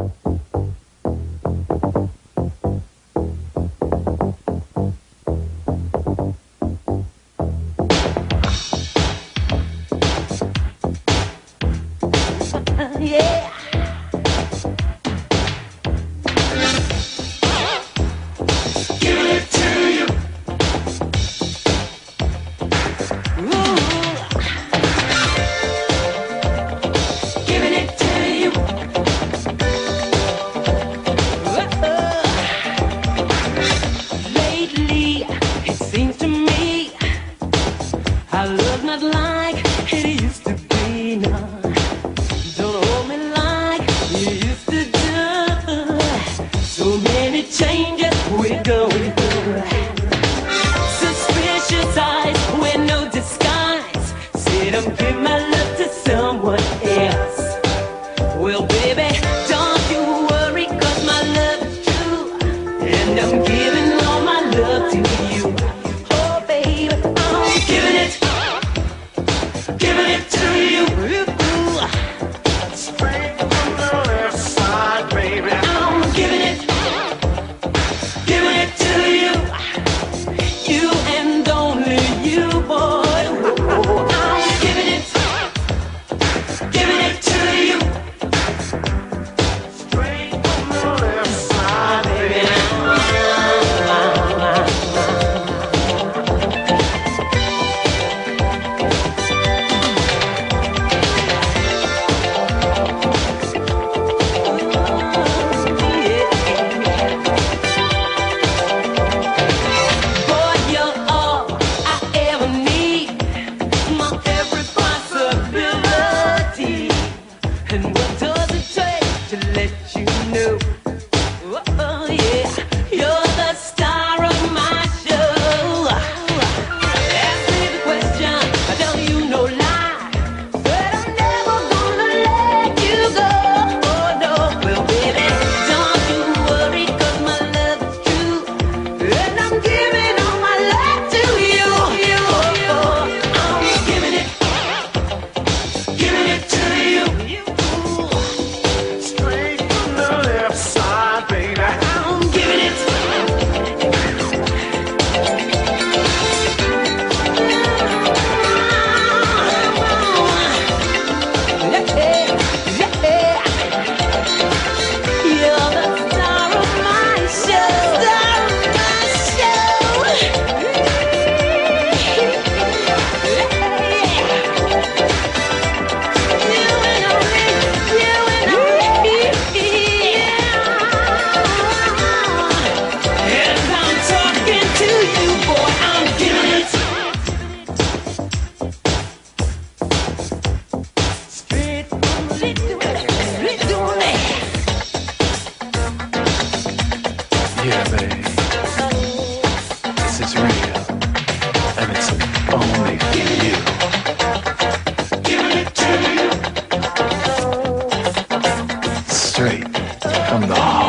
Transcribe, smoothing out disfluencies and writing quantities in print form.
Yeah. Giving it to you. Ooh. Giving it to you. Lately, it seems to me our love's not like it used to be. No. Don't hold me like you used to do. So many changes we're going through. Suspicious eyes with no disguise. Said I'm giving my love to someone else. Well, baby, don't you worry, 'cause my love is true. And I'm giving all my love to you. Oh, baby, I'm giving it to you. Straight from the left side, baby. I'm giving it to you. You and only you, boy. I'm giving it to you. Straight from the left side, baby. Boy, you're all I ever need. My every possibility. And what does it take to let you know? Oh, yeah, you're the star of my show. Ask me the question, I tell you no lie. But I'm never gonna let you go. Oh, no, well, baby, don't you worry, 'cause my love is true. And I'm giving all my love to you. Oh, I'm giving it to you. Straight from the left side, baby. I'm giving it. You're the star of my show. As I'm talking to you, boy, I'm giving it. Straight from the Yeah, baby. This is real. And it's only for you. giving it to you. Straight from the heart.